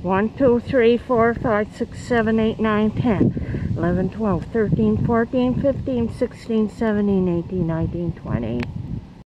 1, 2, 3, 4, 5, 6, 7, 8, 9, 10, 11, 12, 13, 14, 15, 16, 17, 18, 19, 20.